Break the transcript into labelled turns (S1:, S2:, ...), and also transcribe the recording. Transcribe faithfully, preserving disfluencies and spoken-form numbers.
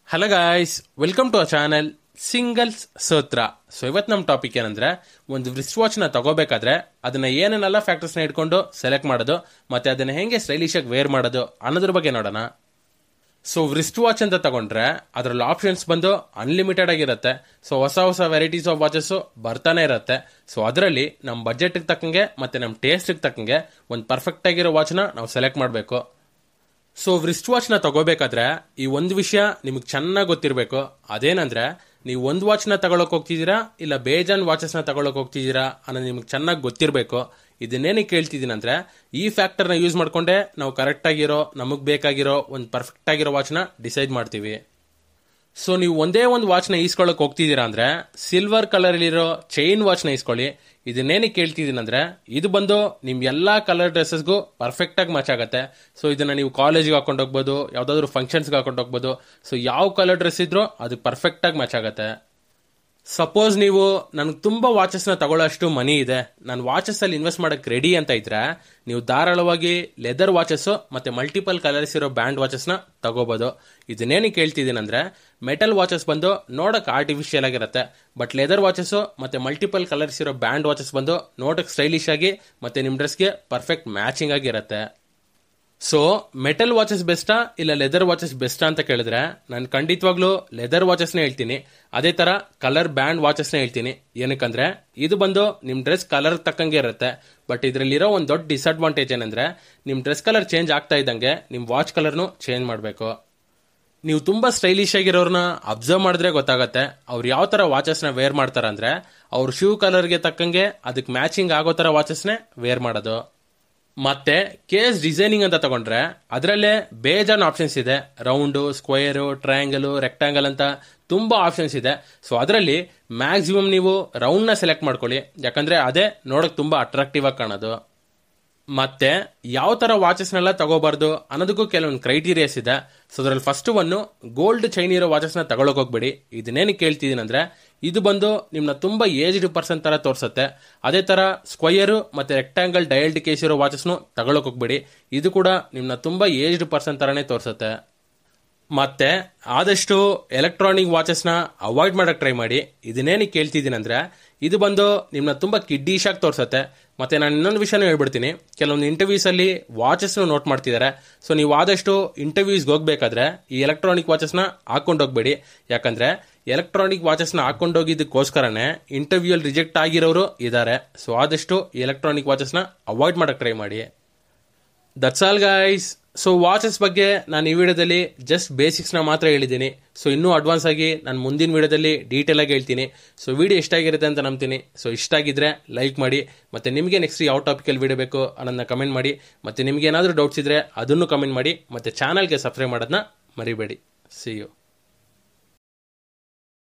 S1: Hello guys, welcome to our channel singles Sutra. So ಇವತ್ತು ನಮ್ಮ topic ಏನಂದ್ರೆ, ಒಂದು ರಿಸ್ಟ್ ವಾಚ್ನ ತಗೋಬೇಕಾದ್ರೆ ಅದನ್ನ ಏನೇನೆಲ್ಲ ಫ್ಯಾಕ್ಟರ್ಸ್ನ ಇಟ್ಕೊಂಡು ಸೆಲೆಕ್ಟ್ ಮಾಡೋದು ಮತ್ತೆ ಅದನ್ನ ಹೆಂಗೆ ಸ್ಟೈಲಿಶ್ ಆಗಿ ವೇರ್ ಮಾಡೋದು ಅನ್ನೋದ್ರ ಬಗ್ಗೆ ನೋಡೋಣ. ಸೊ ರಿಸ್ಟ್ ವಾಚ್ ಅಂತ ತಗೊಂಡ್ರೆ ಅದರಲ್ಲಿ ಆಪ್ಷನ್ಸ್ ಬಂದು ಅನ್ಲಿಮಿಟೆಡ್ ಆಗಿರುತ್ತೆ. ಸೊ ಹೊಸ ಹೊಸ ವೆರೈಟೀಸ್ ಆಫ್ ವಾಚಸ್ ಬರ್ತಾನೆ ಇರುತ್ತೆ. ಸೊ ಅದರಲ್ಲಿ ನಮ್ಮ ಬಜೆಟ್ಗೆ ತಕ್ಕಂಗೆ ಮತ್ತೆ ನಮ್ಮ ಟೇಸ್ಟ್ಗೆ ತಕ್ಕಂಗೆ ಒಂದು ಪರ್ಫೆಕ್ಟ್ ಆಗಿರೋ ವಾಚ್ನ ನಾವು ಸೆಲೆಕ್ಟ್ ಮಾಡಬೇಕು. ಸೊ ರಿಸ್ಟ್ ವಾಚ್ನ ತಗೋಬೇಕಾದ್ರೆ ಈ ಒಂದು ವಿಷಯ ನಿಮಗೆ ಚೆನ್ನಾಗಿ ಗೊತ್ತಿರಬೇಕು. ಅದೇನಂದ್ರೆ, ನೀವು ಒಂದು ವಾಚ್ನ ತಗೊಳಕ್ ಹೋಗ್ತಿದ್ದೀರಾ ಇಲ್ಲ ಬೇಜಾನ್ ವಾಚಸ್ನ ತಗೊಳಕ್ ಹೋಗ್ತಿದ್ದೀರಾ ಅನ್ನೋದು ನಿಮ್ಗೆ ಚೆನ್ನಾಗಿ ಗೊತ್ತಿರಬೇಕು. ಇದನ್ನೇನಕ್ಕೆ ಕೇಳ್ತಿದ್ದೀನಿ ಅಂದ್ರೆ, ಈ ಫ್ಯಾಕ್ಟರ್ನ ಯೂಸ್ ಮಾಡ್ಕೊಂಡೆ ನಾವು ಕರೆಕ್ಟ್ ಆಗಿರೋ ನಮಗೆ ಬೇಕಾಗಿರೋ ಒಂದು ಪರ್ಫೆಕ್ಟ್ ಆಗಿರೋ ವಾಚ್ನ ಡಿಸೈಡ್ ಮಾಡ್ತೀವಿ. ಸೊ ನೀವು ಒಂದೇ ಒಂದು ವಾಚ್ನ ಈಸ್ಕೊಳ್ಳೋಕೆ ಹೋಗ್ತಿದ್ದೀರಾ ಅಂದ್ರೆ ಸಿಲ್ವರ್ ಕಲರಲ್ಲಿರೋ ಚೈನ್ ವಾಚ್ನ ಈಸ್ಕೊಳ್ಳಿ. ಇದನ್ನೇನಕ್ಕೆ ಕೇಳ್ತಿದ್ದೀನಿ ಅಂದ್ರೆ, ಇದು ಬಂದು ನಿಮ್ ಎಲ್ಲಾ ಕಲರ್ ಡ್ರೆಸ್ಸಸ್ಗೂ ಪರ್ಫೆಕ್ಟ್ ಆಗಿ ಮ್ಯಾಚ್ ಆಗುತ್ತೆ. ಸೊ ಇದನ್ನ ನೀವು ಕಾಲೇಜ್ಗೆ ಹಾಕೊಂಡು ಹೋಗ್ಬೋದು, ಯಾವ್ದಾದ್ರು ಫಂಕ್ಷನ್ಸ್ಗೆ ಹಾಕೊಂಡು ಹೋಗ್ಬೋದು. ಸೊ ಯಾವ ಕಲರ್ ಡ್ರೆಸ್ ಇದ್ರೂ ಅದು ಪರ್ಫೆಕ್ಟ್ ಆಗಿ ಮ್ಯಾಚ್ ಆಗುತ್ತೆ. ಸಪೋಸ್ ನೀವು ನನಗೆ ತುಂಬಾ ವಾಚಸ್ನ ತಗೊಳ್ಳೋಷ್ಟು ಮನಿ ಇದೆ, ನಾನು ವಾಚಸ್ ಅಲ್ಲಿ ಇನ್ವೆಸ್ಟ್ ಮಾಡಕ್ ರೆಡಿ ಅಂತ ಇದ್ರೆ ನೀವು ಧಾರಾಳವಾಗಿ ಲೆದರ್ ವಾಚಸ್ ಮತ್ತೆ ಮಲ್ಟಿಪಲ್ ಕಲರ್ಸ್ ಇರೋ ಬ್ಯಾಂಡ್ ವಾಚಸ್ನ ತಗೋಬಹುದು. ಇದನ್ನೇನಕ್ಕೆ ಕೇಳ್ತಿದ್ದೀನಿ ಅಂದ್ರೆ, ಮೆಟಲ್ ವಾಚಸ್ ಬಂದು ನೋಡಕ್ ಆರ್ಟಿಫಿಷಿಯಲ್ ಆಗಿರುತ್ತೆ, ಬಟ್ ಲೆದರ್ ವಾಚಸ್ ಮತ್ತೆ ಮಲ್ಟಿಪಲ್ ಕಲರ್ಸ್ ಇರೋ ಬ್ಯಾಂಡ್ ವಾಚಸ್ ಬಂದು ನೋಡಕ್ ಸ್ಟೈಲಿಶ್ ಆಗಿ ಮತ್ತೆ ನಿಮ್ ಡ್ರೆಸ್ಗೆ ಪರ್ಫೆಕ್ಟ್ ಮ್ಯಾಚಿಂಗ್ ಆಗಿರುತ್ತೆ. ಸೊ ಮೆಟಲ್ ವಾಚಸ್ ಬೆಸ್ಟಾ ಇಲ್ಲ ಲೆದರ್ ವಾಚಸ್ ಬೆಸ್ಟಾ ಅಂತ ಕೇಳಿದ್ರೆ ನಾನು ಖಂಡಿತವಾಗ್ಲೂ ಲೆದರ್ ವಾಚಸ್ನ ಹೇಳ್ತೀನಿ. ಅದೇ ತರ ಕಲರ್ ಬ್ಯಾಂಡ್ ವಾಚಸ್ನ ಹೇಳ್ತೀನಿ. ಏನಕ್ಕಂದ್ರೆ ಇದು ಬಂದು ನಿಮ್ ಡ್ರೆಸ್ ಕಲರ್ ತಕ್ಕಂಗೆ ಇರುತ್ತೆ. ಬಟ್ ಇದರಲ್ಲಿರೋ ಒಂದು ದೊಡ್ಡ ಡಿಸ್ಅಡ್ವಾಂಟೇಜ್ ಏನಂದ್ರೆ, ನಿಮ್ ಡ್ರೆಸ್ ಕಲರ್ ಚೇಂಜ್ ಆಗ್ತಾ ಇದ್ದಂಗೆ ನಿಮ್ ವಾಚ್ ಕಲರ್ನು ಚೇಂಜ್ ಮಾಡಬೇಕು. ನೀವು ತುಂಬಾ ಸ್ಟೈಲಿಶ್ ಆಗಿರೋರ್ನ ಅಬ್ಸರ್ವ್ ಮಾಡಿದ್ರೆ ಗೊತ್ತಾಗತ್ತೆ ಅವ್ರು ಯಾವ ತರ ವಾಚಸ್ನ ವೇರ್ ಮಾಡ್ತಾರ ಅಂದ್ರೆ, ಅವ್ರ ಶೂ ಕಲರ್ಗೆ ತಕ್ಕಂಗೆ ಅದಕ್ಕೆ ಮ್ಯಾಚಿಂಗ್ ಆಗೋ ತರ ವಾಚಸ್ನೇ ವೇರ್ ಮಾಡೋದು. ಮತ್ತೆ ಕೇಸ್ ಡಿಸೈನಿಂಗ್ ಅಂತ ತಗೊಂಡ್ರೆ ಅದರಲ್ಲೇ ಬೇಜಾನ್ ಆಪ್ಷನ್ಸ್ ಇದೆ. ರೌಂಡು, ಸ್ಕ್ವೇರು, ಟ್ರಯಾಂಗಲ್, ರೆಕ್ಟಾಂಗಲ್ ಅಂತ ತುಂಬಾ ಆಪ್ಷನ್ಸ್ ಇದೆ. ಸೊ ಅದರಲ್ಲಿ ಮ್ಯಾಕ್ಸಿಮಮ್ ನೀವು ರೌಂಡ್ ನ ಸೆಲೆಕ್ಟ್ ಮಾಡ್ಕೊಳ್ಳಿ, ಯಾಕಂದ್ರೆ ಅದೇ ನೋಡಕ್ ತುಂಬಾ ಅಟ್ರಾಕ್ಟಿವ್ ಆಗಿ ಕಾಣೋದು. ಮತ್ತೆ ಯಾವ ತರ ವಾಚಸ್ನೆಲ್ಲ ತಗೋಬಾರ್ದು ಅನ್ನೋದಕ್ಕೂ ಕೆಲವೊಂದು ಕ್ರೈಟೀರಿಯಾಸ್ ಇದೆ. ಸೊ ಅದ್ರಲ್ಲಿ ಫಸ್ಟ್ ಒನ್ನು, ಗೋಲ್ಡ್ ಚೈನ್ ಇರೋ ವಾಚಸ್ನ ತಗೊಳಕ್ ಹೋಗ್ಬೇಡಿ. ಇದನ್ನೇನಕ್ಕೆ ಕೇಳ್ತಿದ್ದೀನಿ ಅಂದ್ರೆ, ಇದು ಬಂದು ನಿಮ್ನ ತುಂಬಾ ಏಜ್ಡ್ ಪರ್ಸನ್ ತರ ತೋರಿಸುತ್ತೆ. ಅದೇ ತರ ಸ್ಕ್ವಯರ್ ಮತ್ತೆ ರೆಕ್ಟಾಂಗಲ್ ಡಯಲ್ಡ್ ಕೇಸ್ ಇರೋ ವಾಚಸ್ನು ತಗೊಳಕ್ ಹೋಗ್ಬೇಡಿ. ಇದು ಕೂಡ ನಿಮ್ನ ತುಂಬಾ ಏಜ್ಡ್ ಪರ್ಸನ್ ತರಾನೇ ತೋರಿಸುತ್ತೆ. ಮತ್ತೆ ಆದಷ್ಟು ಎಲೆಕ್ಟ್ರಾನಿಕ್ ವಾಚಸ್ನ ಅವಾಯ್ಡ್ ಮಾಡಕ್ ಟ್ರೈ ಮಾಡಿ. ಇದನ್ನೇನಕ್ಕೆ ಕೇಳ್ತಿದ್ದೀನಿ ಅಂದ್ರೆ, ಇದು ಬಂದು ನಿಮ್ನ ತುಂಬಾ ಕಿಡ್ಡಿಶ್ ಆಗಿ ತೋರಿಸುತ್ತೆ. ಮತ್ತೆ ನಾನು ಇನ್ನೊಂದು ವಿಷಯನೂ ಹೇಳ್ಬಿಡ್ತೀನಿ, ಕೆಲವೊಂದು ಇಂಟರ್ವ್ಯೂಸ್ ಅಲ್ಲಿ ವಾಚಸ್ ನೋಟ್ ಮಾಡ್ತಿದ್ದಾರೆ. ಸೊ ನೀವು ಆದಷ್ಟು ಇಂಟರ್ವ್ಯೂಸ್ಗೆ ಹೋಗ್ಬೇಕಾದ್ರೆ ಈ ಎಲೆಕ್ಟ್ರಾನಿಕ್ ವಾಚಸ್ನ ಹಾಕೊಂಡು ಹೋಗ್ಬೇಡಿ. ಯಾಕಂದ್ರೆ ಎಲೆಕ್ಟ್ರಾನಿಕ್ ವಾಚಸ್ನ ಹಾಕೊಂಡೋಗಿದ್ದಕ್ಕೋಸ್ಕರನೇ ಇಂಟರ್ವ್ಯೂ ಅಲ್ಲಿ ರಿಜೆಕ್ಟ್ ಆಗಿರೋರು ಇದ್ದಾರೆ. ಸೊ ಆದಷ್ಟು ಈ ಎಲೆಕ್ಟ್ರಾನಿಕ್ ವಾಚಸ್ನ ಅವಾಯ್ಡ್ ಮಾಡಕ್ ಟ್ರೈ ಮಾಡಿ. That's all guys. So watches ಬಗ್ಗೆ ನಾನು ಈ ವಿಡಿಯೋದಲ್ಲಿ ಜಸ್ಟ್ ಬೇಸಿಕ್ಸ್ನ ಮಾತ್ರ ಹೇಳಿದ್ದೀನಿ. ಸೊ ಇನ್ನೂ ಅಡ್ವಾನ್ಸ್ ಆಗಿ ನಾನು ಮುಂದಿನ ವಿಡಿಯೋದಲ್ಲಿ ಡೀಟೇಲ್ ಆಗಿ ಹೇಳ್ತೀನಿ. ಸೊ ವಿಡಿಯೋ ಇಷ್ಟ ಆಗಿರುತ್ತೆ ಅಂತ ನಂಬ್ತೀನಿ. ಸೊ ಇಷ್ಟ ಆಗಿದ್ರೆ ಲೈಕ್ ಮಾಡಿ, ಮತ್ತೆ ನಿಮಗೆ ನೆಕ್ಸ್ಟ್ ಯಾವ ಟಾಪಿಕಲ್ಲಿ ವಿಡಿಯೋ ಬೇಕು ಅನ್ನೋದನ್ನ ಕಮೆಂಟ್ ಮಾಡಿ. ಮತ್ತೆ ನಿಮ್ಗೆ ಏನಾದರೂ ಡೌಟ್ಸ್ ಇದ್ರೆ ಅದನ್ನು ಕಮೆಂಟ್ ಮಾಡಿ. ಮತ್ತೆ ಚಾನಲ್ಗೆ ಸಬ್ಸ್ಕ್ರೈಬ್ ಮಾಡೋದನ್ನ ಮರಿಬೇಡಿ. See you.